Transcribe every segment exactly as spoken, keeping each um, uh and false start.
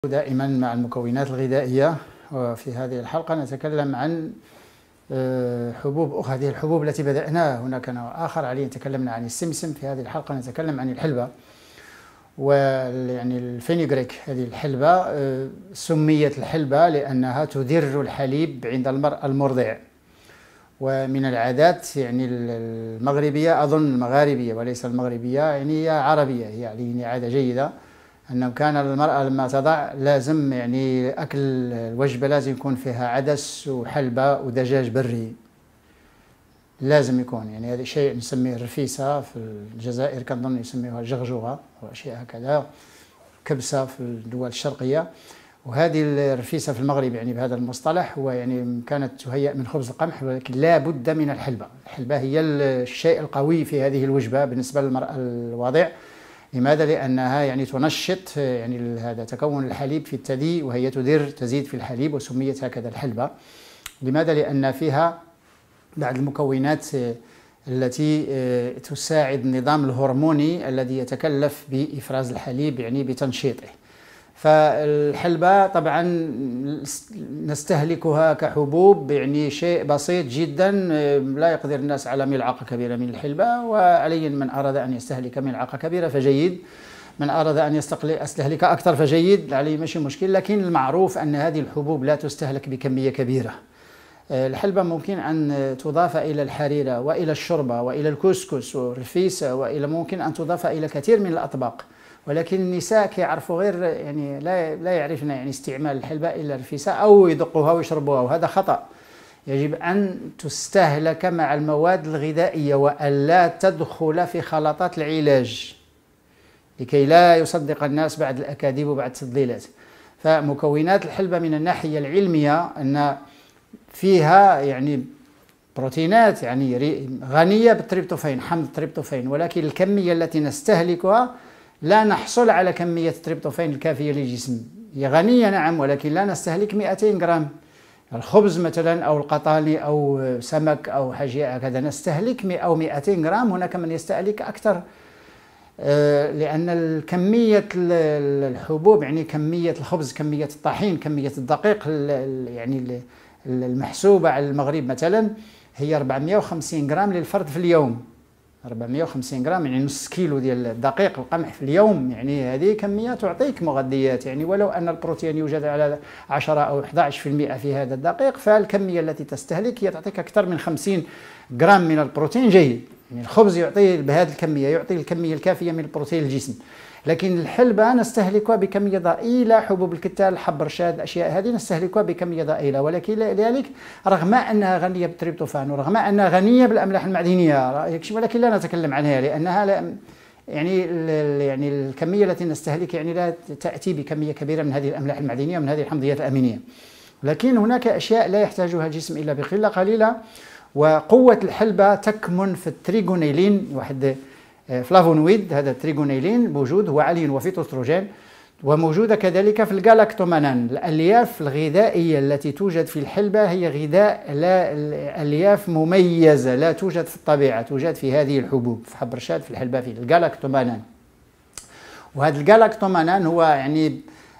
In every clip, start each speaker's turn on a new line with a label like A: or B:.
A: دائما مع المكونات الغذائية، وفي هذه الحلقة نتكلم عن حبوب أخرى. هذه الحبوب التي بدأنا هناك نوع آخر عليه، تكلمنا عن السمسم. في هذه الحلقة نتكلم عن الحلبة، ويعني الفينيغريك. هذه الحلبة سميت الحلبة لأنها تدر الحليب عند المرأة المرضع. ومن العادات يعني المغربية، أظن المغاربية وليس المغربية، يعني هي عربية، هي يعني عادة جيدة أنه كان المرأة لما تضع لازم يعني أكل الوجبة لازم يكون فيها عدس وحلبة ودجاج بري، لازم يكون. يعني هذا شيء نسميه الرفيسة في الجزائر، كنظن يسميوها جغجوغة وأشياء هكذا، كبسة في الدول الشرقية. وهذه الرفيسة في المغرب يعني بهذا المصطلح، هو يعني كانت تهيأ من خبز القمح، ولكن لا بد من الحلبة. الحلبة هي الشيء القوي في هذه الوجبة بالنسبة للمرأة الواضع. لماذا؟ لأنها يعني تنشط يعني هذا تكون الحليب في الثدي، وهي تدر تزيد في الحليب، وسميت هكذا الحلبة. لماذا؟ لأن فيها بعض المكونات التي تساعد النظام الهرموني الذي يتكلف بإفراز الحليب، يعني بتنشيطه. فالحلبة طبعا نستهلكها كحبوب، يعني شيء بسيط جدا، لا يقدر الناس على ملعقة كبيرة من الحلبة، وعلي من أراد أن يستهلك ملعقة كبيرة فجيد، من أراد أن يستهلك أكثر فجيد، عليه ماشي مشكل. لكن المعروف أن هذه الحبوب لا تستهلك بكمية كبيرة. الحلبة ممكن أن تضاف إلى الحريرة وإلى الشوربة وإلى الكسكس والرفيسة، وإلى ممكن أن تضاف إلى كثير من الأطباق. ولكن النساء كيعرفوا غير يعني لا لا يعرفن يعني استعمال الحلبة إلا الرفيسة، أو يدقوها ويشربوها، وهذا خطأ. يجب أن تستهلك مع المواد الغذائية، وألا تدخل في خلطات العلاج، لكي لا يصدق الناس بعد الأكاذيب وبعد التضليلات. فمكونات الحلبة من الناحية العلمية أن فيها يعني بروتينات يعني غنية بالتريبتوفان، حمض التريبتوفان، ولكن الكمية التي نستهلكها لا نحصل على كمية التريبتوفان الكافية للجسم. هي غنية نعم، ولكن لا نستهلك مئتين غرام. الخبز مثلا أو القطاني أو سمك أو حاجة هكذا نستهلك مئة أو مئتين غرام، هناك من يستهلك أكثر، لأن كمية الحبوب يعني كمية الخبز، كمية الطحين، كمية الدقيق يعني المحسوبة على المغرب مثلا هي أربعمئة وخمسين غرام للفرد في اليوم. أربعمئة وخمسين غرام يعني نص كيلو ديال الدقيق القمح في اليوم. يعني هذه كمية تعطيك مغذيات، يعني ولو أن البروتين يوجد على عشرة أو أحد عشر بالمئة في هذا الدقيق، فالكمية التي تستهلك هي تعطيك أكثر من خمسين غرام من البروتين جيد. يعني الخبز يعطي بهذه الكمية، يعطي الكمية الكافية من البروتين للجسم. لكن الحلبة نستهلكها بكمية ضئيلة، حبوب الكتان، الحب الرشاد، الأشياء هذه نستهلكها بكمية ضئيلة. ولكن لذلك رغم أنها غنية بالتريبتوفان، ورغم أنها غنية بالأملاح المعدنية، ولكن لا نتكلم عنها لأنها لا يعني يعني الكمية التي نستهلك يعني لا تأتي بكمية كبيرة من هذه الأملاح المعدنية ومن هذه الحمضيات الأمينية. لكن هناك أشياء لا يحتاجها الجسم إلا بقلة قليلة. وقوة الحلبة تكمن في التريغونيلين، واحد فلافونويد، هذا التريغونيلين موجود هو عالي وفيتوستروجين، وموجودة كذلك في الجالاكتومانان. الألياف الغذائية التي توجد في الحلبة هي غذاء لا ألياف مميزة لا توجد في الطبيعة، توجد في هذه الحبوب، في حب الرشاد، في الحلبة، في الجالاكتومانان. وهذا الجالاكتومانان هو يعني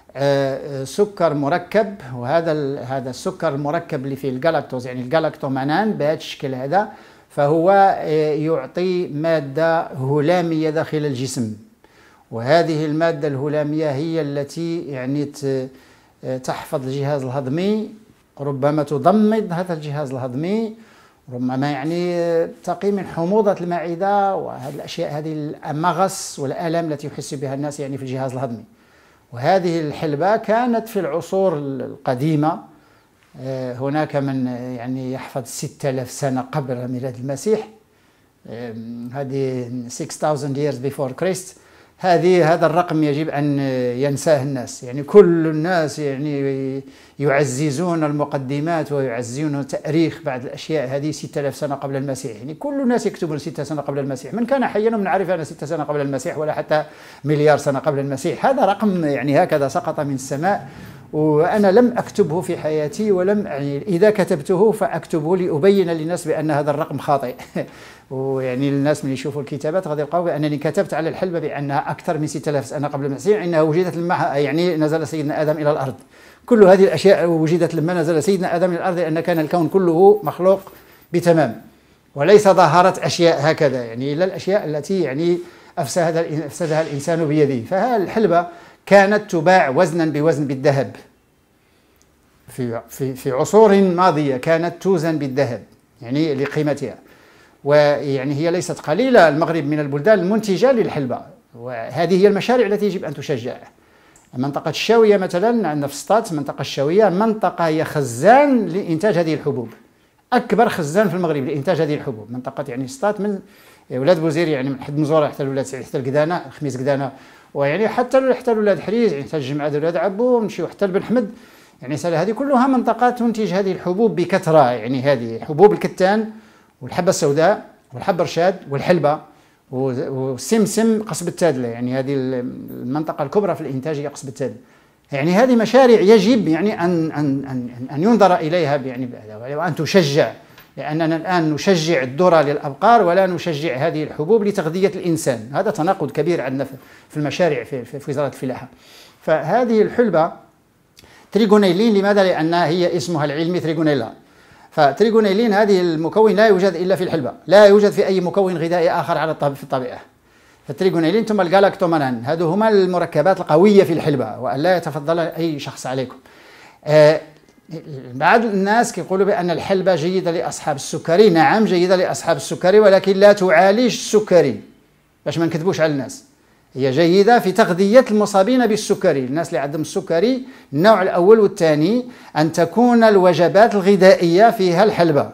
A: سكر مركب، وهذا هذا السكر المركب اللي فيه الجلاكتوز يعني الجالاكتومانان بهذا الشكل هذا، فهو يعطي مادة هلامية داخل الجسم. وهذه المادة الهلامية هي التي يعني تحفظ الجهاز الهضمي، ربما تضمد هذا الجهاز الهضمي، ربما يعني تقي من حموضة المعدة وهذه الأشياء، هذه المغص والآلام التي يحس بها الناس يعني في الجهاز الهضمي. وهذه الحلبة كانت في العصور القديمة، هناك من يعني يحفظ ستة آلاف سنة قبل ميلاد المسيح، هذه ستة آلاف years before Christ. هذه هذا الرقم يجب أن ينساه الناس. يعني كل الناس يعني يعززون المقدمات ويعززون التاريخ بعد الأشياء هذه ستة آلاف سنة قبل المسيح. يعني كل الناس يكتبون ستة سنة قبل المسيح، من كان حيا ومن عرف أن ستة سنة قبل المسيح ولا حتى مليار سنة قبل المسيح. هذا رقم يعني هكذا سقط من السماء، وأنا لم أكتبه في حياتي، ولم يعني إذا كتبته فأكتبه لأبين للناس بأن هذا الرقم خاطئ. ويعني الناس من يشوفوا الكتابات غادي يلقاو بأنني كتبت على الحلبة بأنها أكثر من ستة آلاف سنة قبل المسيح، إنها وجدت لما يعني نزل سيدنا آدم إلى الأرض. كل هذه الأشياء وجدت لما نزل سيدنا آدم إلى الأرض، لأن كان الكون كله مخلوق بتمام، وليس ظاهرة أشياء هكذا يعني، إلا الأشياء التي يعني أفسدها أفسدها الإنسان بيده. فالحلبة كانت تباع وزنا بوزن بالذهب في في في عصور ماضية، كانت توزن بالذهب يعني لقيمتها، ويعني هي ليست قليلة. المغرب من البلدان المنتجة للحلبة، وهذه هي المشاريع التي يجب أن تشجع. منطقة الشاوية مثلا عندنا في سطات، منطقة الشاوية منطقة هي خزان لإنتاج هذه الحبوب، أكبر خزان في المغرب لإنتاج هذه الحبوب. منطقة يعني سطات من ولاد بوزير يعني من حد مزورة حتى الولاد سعيد حتى القدانة خميس قدانة، ويعني حتى حتى الولاد حريز يعني حتى الجمعة الولاد عبو، ونمشيو حتى لبن حمد يعني سالة. هذه كلها منطقات تنتج هذه الحبوب بكثرة، يعني هذه حبوب الكتان والحبة السوداء والحب الرشاد والحلبة والسمسم قصب التادلة، يعني هذه المنطقة الكبرى في الإنتاج هي قصب التادلة. يعني هذه مشاريع يجب يعني أن أن أن أن ينظر إليها يعني وأن تشجع، لأننا الآن نشجع الذرة للأبقار ولا نشجع هذه الحبوب لتغذية الإنسان. هذا تناقض كبير عندنا في المشاريع في في وزارة الفلاحة. فهذه الحلبة تريغونيلين، لماذا؟ لأنها هي اسمها العلمي تريغونيلا. فتريغونيلين هذه المكون لا يوجد إلا في الحلبة، لا يوجد في أي مكون غذائي آخر على في الطبيعة. فالتريغونيلين ثم الجالاكتومانان، هذو هما المركبات القوية في الحلبة، وأن لا يتفضل أي شخص عليكم. آه بعض الناس كيقولوا بأن الحلبة جيدة لأصحاب السكري. نعم جيدة لأصحاب السكري، ولكن لا تعالج السكري، باش ما نكذبوش على الناس. هي جيدة في تغذية المصابين بالسكري، الناس اللي عندهم السكري النوع الأول والثاني، أن تكون الوجبات الغذائية فيها الحلبة.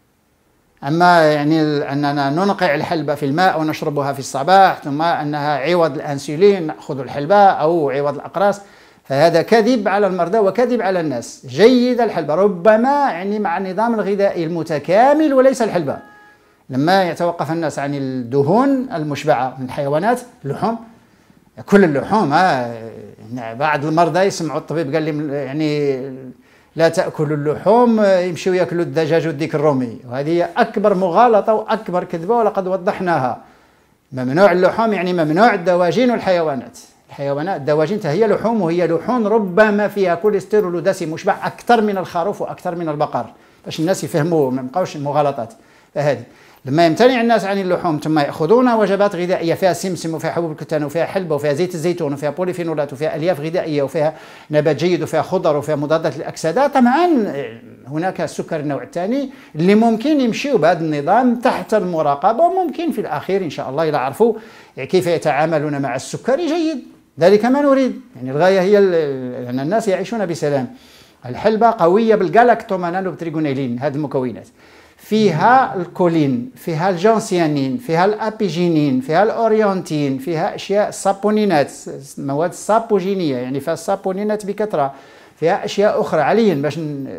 A: أما يعني أننا ننقع الحلبة في الماء ونشربها في الصباح، ثم أنها عوض الأنسولين نأخذ الحلبة أو عوض الأقراص، فهذا كذب على المرضى وكذب على الناس. جيدة الحلبة ربما يعني مع النظام الغذائي المتكامل وليس الحلبة. لما يتوقف الناس عن الدهون المشبعة من الحيوانات، اللحوم، كل اللحوم. ها بعض المرضى يسمعوا الطبيب قال لهم يعني لا تأكلوا اللحوم، يمشيوا يأكلوا الدجاج والديك الرومي، وهذه أكبر مغالطة وأكبر كذبة ولقد وضحناها. ممنوع اللحوم يعني ممنوع الدواجن والحيوانات. الحيوانات الدواجن هي لحوم، وهي لحوم ربما فيها كوليسترول ودسم مشبع أكثر من الخروف وأكثر من البقر، باش الناس يفهموا ما يبقاوش مغالطات. فهذه لما يمتنع الناس عن اللحوم ثم يأخذون وجبات غذائية فيها سمسم وفيها حبوب الكتان وفيها حلبة وفيها زيت الزيتون وفيها بوليفينولات وفيها ألياف غذائية وفيها نبات جيد وفيها خضر وفيها مضادات للأكسدة، طبعا هناك السكر النوع الثاني اللي ممكن يمشيوا بهذا النظام تحت المراقبة، وممكن في الأخير إن شاء الله إذا عرفوا كيف يتعاملون مع السكر جيد. ذلك ما نريد، يعني الغاية هي أن الناس يعيشون بسلام. الحلبة قوية بالجالاكتومانان وبتريغونيلين، هذه المكونات فيها الكولين، فيها الجانسيانين، فيها الابيجينين، فيها الاوريونتين، فيها اشياء السابونينات، مواد سابوجينيه يعني فيها السابونينات بكثره، فيها اشياء اخرى. عليا باش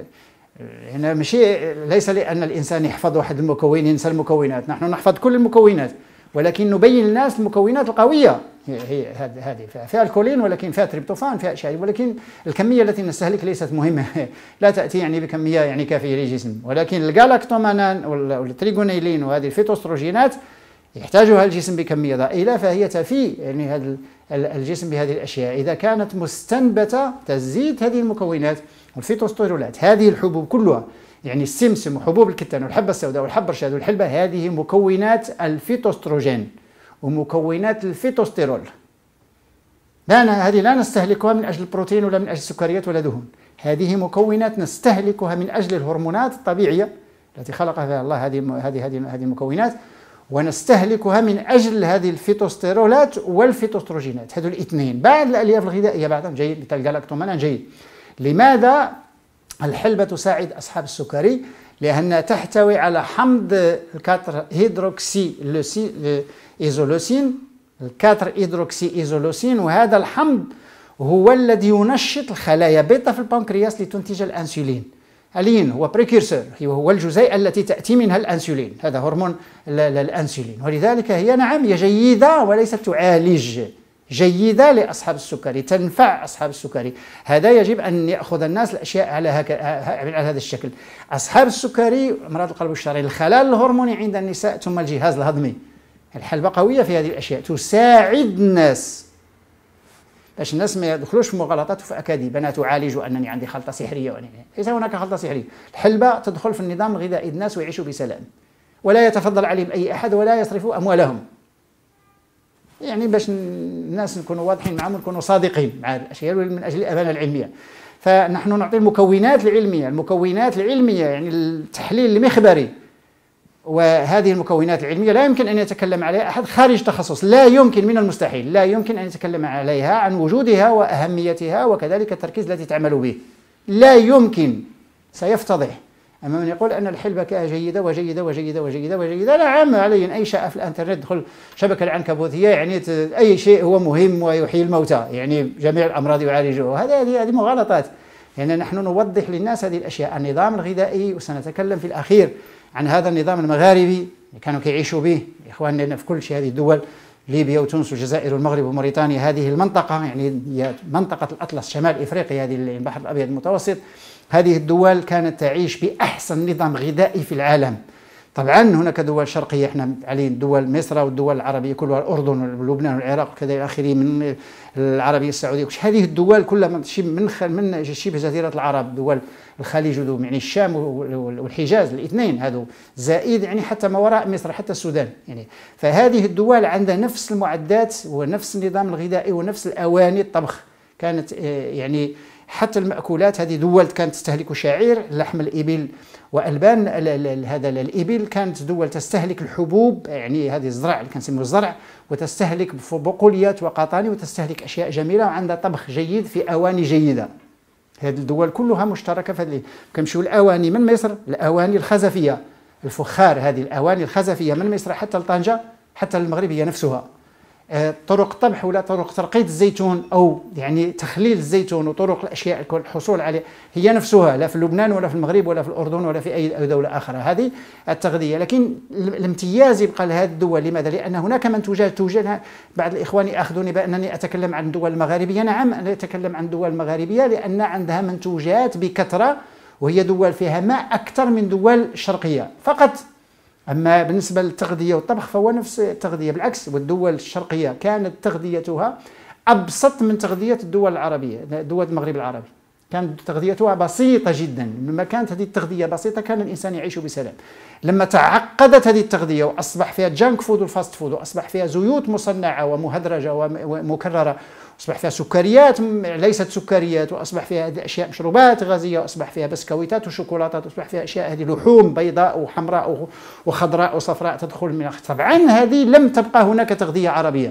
A: هنا ماشي ليس لان الانسان يحفظ واحد المكون ينسى المكونات، نحن نحفظ كل المكونات، ولكن نبين للناس المكونات القويه. هي هذه فيها الكولين، ولكن فيها تريبتوفان، فيها اشياء، ولكن الكميه التي نستهلك ليست مهمه، لا تاتي يعني بكميه يعني كافيه للجسم. ولكن الجالاكتومانان والتريغونيلين وهذه الفيتوستروجينات يحتاجها الجسم بكميه ضئيله، فهي تفي يعني هذا الجسم بهذه الاشياء اذا كانت مستنبته تزيد هذه المكونات والفيتوستيرولات. هذه الحبوب كلها يعني السمسم وحبوب الكتان والحبه السوداء والحب الرشاد والحلبه، هذه مكونات الفيتوستروجين ومكونات الفيتوستيرول. لا هذه لا نستهلكها من أجل البروتين ولا من أجل السكريات ولا دهون، هذه مكونات نستهلكها من أجل الهرمونات الطبيعية التي خلقها الله، هذه هذه هذه هذه المكونات، ونستهلكها من أجل هذه الفيتوستيرولات والفيتوستروجينات. هذول الاثنين بعد الألياف الغذائية بعدهم جيد، مثل الجالاكتومانان جيد. لماذا الحلبة تساعد أصحاب السكري؟ لأنها تحتوي على حمض الكاتر هيدروكسي إيزولوسين، الكاتر هيدروكسي إيزولوسين، وهذا الحمض هو الذي ينشط الخلايا بيتا في البنكرياس لتنتج الأنسولين. الين هو بريكيرسور، هو الجزيء التي تأتي منها الأنسولين، هذا هرمون الأنسولين، ولذلك هي نعم هي جيدة وليست تعالج. جيدة لأصحاب السكري، تنفع أصحاب السكري. هذا يجب أن يأخذ الناس الأشياء على, هك... على هذا الشكل. أصحاب السكري، أمراض القلب والشرايين، الخلل الهرموني عند النساء ثم الجهاز الهضمي. الحلبة قوية في هذه الأشياء، تساعد الناس باش الناس ما يدخلوش في مغالطات وفي أكاذيب. أنا تعالج أنني عندي خلطة سحرية وأنني. ليس هناك خلطة سحرية. الحلبة تدخل في النظام الغذائي الناس ويعيشوا بسلام، ولا يتفضل عليهم أي أحد ولا يصرفوا أموالهم. يعني باش الناس نكونوا واضحين معهم ونكونوا صادقين مع الاشياء من اجل الامانه العلميه. فنحن نعطي المكونات العلميه، المكونات العلميه يعني التحليل المخبري، وهذه المكونات العلميه لا يمكن ان يتكلم عليها احد خارج تخصص، لا يمكن، من المستحيل، لا يمكن ان يتكلم عليها عن وجودها واهميتها وكذلك التركيز الذي تعمل به، لا يمكن، سيفتضح. أما من يقول أن الحلبة جيدة وجيدة وجيدة وجيدة وجيدة، نعم، علي أي شيء في الإنترنت دخل شبكة العنكبوتية، يعني أي شيء هو مهم ويحيي الموتى، يعني جميع الأمراض يعالجها. هذه هذه مغالطات. يعني نحن نوضح للناس هذه الأشياء. النظام الغذائي، وسنتكلم في الأخير عن هذا النظام المغاربي كانوا كيعيشوا به إخواننا في كل شيء. هذه الدول ليبيا وتونس والجزائر والمغرب وموريتانيا، هذه المنطقة يعني هي منطقة الأطلس شمال إفريقيا، هذه البحر الأبيض المتوسط، هذه الدول كانت تعيش بأحسن نظام غذائي في العالم. طبعا هناك دول شرقية احنا علينا، دول مصر والدول العربية كلها، الأردن ولبنان والعراق وكذا إلى آخره، من العربية السعودية، هذه الدول كلها من من شبه جزيرة العرب، دول الخليج ودول يعني الشام والحجاز، الاثنين هذو، زائد يعني حتى ما وراء مصر حتى السودان يعني. فهذه الدول عندها نفس المعدات ونفس النظام الغذائي ونفس الأواني الطبخ. كانت يعني حتى المأكولات، هذه دول كانت تستهلك شعير، لحم الإبل وألبان هذا الإبل، كانت دول تستهلك الحبوب، يعني هذه الزرع اللي كنسميوه الزرع، وتستهلك بقوليات وقطاني، وتستهلك أشياء جميلة، وعندها طبخ جيد في أواني جيدة. هذه الدول كلها مشتركة في هذه. كنمشيو الأواني من مصر، الأواني الخزفية، الفخار، هذه الأواني الخزفية من مصر حتى لطنجة حتى المغرب هي نفسها. طرق طبخ ولا طرق ترقية الزيتون أو يعني تخليل الزيتون وطرق الأشياء الحصول عليه هي نفسها، لا في لبنان ولا في المغرب ولا في الأردن ولا في أي دولة أخرى. هذه التغذية. لكن الامتياز يبقى لهذه الدول. لماذا؟ لأن هناك منتوجات توجد. بعض الإخوان يأخذوني بأنني أتكلم عن الدول المغاربية. نعم، أنا أتكلم عن الدول المغاربية لأن عندها منتوجات بكثرة، وهي دول فيها ماء أكثر من دول شرقية فقط. أما بالنسبة للتغذية والطبخ فهو نفس التغذية، بالعكس. والدول الشرقية كانت تغذيتها أبسط من تغذية الدول العربية، دول المغرب العربي، كانت تغذيتها بسيطة جدا. لما كانت هذه التغذية بسيطة كان الإنسان يعيش بسلام. لما تعقدت هذه التغذية وأصبح فيها جانك فود والفاست فود، وأصبح فيها زيوت مصنعة ومهدرجة ومكررة، أصبح فيها سكريات ليست سكريات، وأصبح فيها هذه أشياء مشروبات غازية، وأصبح فيها بسكويتات وشوكولاتات، وأصبح فيها أشياء هذه لحوم بيضاء وحمراء وخضراء وصفراء تدخل من. طبعا هذه لم تبقى هناك تغذية عربية،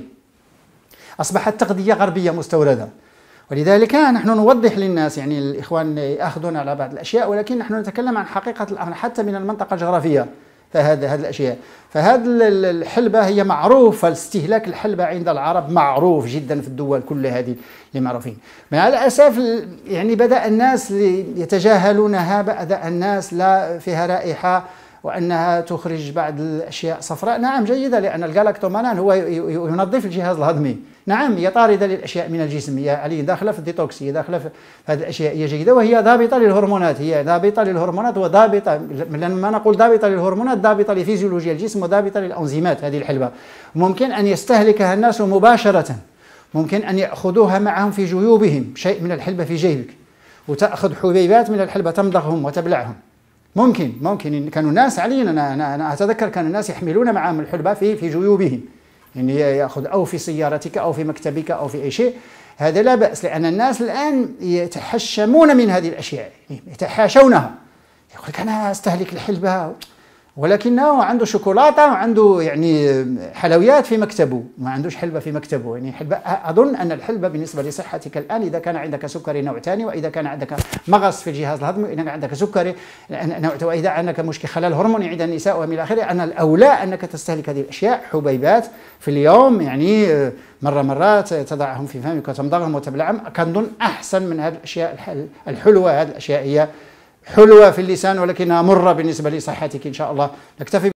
A: أصبحت تغذية غربية مستوردة. ولذلك نحن نوضح للناس، يعني الإخوان يأخذون على بعض الأشياء، ولكن نحن نتكلم عن حقيقة الأمر حتى من المنطقة الجغرافية. فهذا هذه الأشياء، فهذه الحلبة هي معروفة، استهلاك الحلبة عند العرب معروف جدا في الدول كل هذه اللي معروفين. مع الأسف يعني بدأ الناس يتجاهلونها، بدأ الناس لا فيها رائحة وأنها تخرج بعض الأشياء صفراء. نعم جيدة، لأن الجلاكتومانان هو ينظف الجهاز الهضمي. نعم هي طاردة للأشياء من الجسم، هي عليه داخلة في الديتوكس، هي داخلة في هذه الأشياء، هي جيدة، وهي ضابطة للهرمونات، هي ضابطة للهرمونات وضابطة، لما نقول ضابطة للهرمونات ضابطة لفيزيولوجيا الجسم وضابطة للأنزيمات. هذه الحلبة ممكن أن يستهلكها الناس مباشرة، ممكن أن يأخذوها معهم في جيوبهم، شيء من الحلبة في جيبك، وتأخذ حبيبات من الحلبة تمضغهم وتبلعهم. ممكن ممكن كانوا الناس علينا، أنا, أنا, أنا أتذكر كان الناس يحملون معهم الحلبة في في جيوبهم، يعني يأخذ أو في سيارتك أو في مكتبك أو في أي شيء. هذا لا بأس، لأن الناس الآن يتحشمون من هذه الأشياء، يتحاشونها. يقول لك أنا أستهلك الحلبة، ولكنه عنده شوكولاتة وعنده يعني حلويات في مكتبه، ما عندوش حلبة في مكتبه. يعني حلبة، أظن أن الحلبة بالنسبة لصحتك الآن، إذا كان عندك سكري نوع ثاني، وإذا كان عندك مغص في الجهاز الهضمي، وإذا عندك سكري نوع، وإذا عندك مشكل خلل هرموني عند النساء ومن آخره، أن الأولى أنك تستهلك هذه الأشياء، حبيبات في اليوم، يعني مرة مرات تضعهم في فمك وتمضغهم وتبلعهم. كنظن أحسن من هذه الأشياء الحلوة. هذه الأشياء هي حلوة في اللسان ولكنها مرة بالنسبة لصحتك إن شاء الله. نكتفي.